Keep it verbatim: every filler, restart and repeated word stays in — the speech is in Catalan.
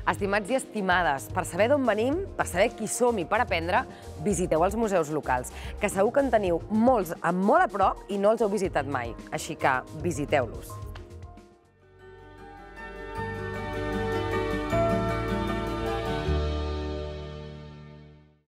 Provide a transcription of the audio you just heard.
Estimats i estimades, per saber d'on venim, per saber qui som i per aprendre, visiteu els museus locals, que segur que en teniu molts molt a prop i no els heu visitat mai, així que visiteu-los.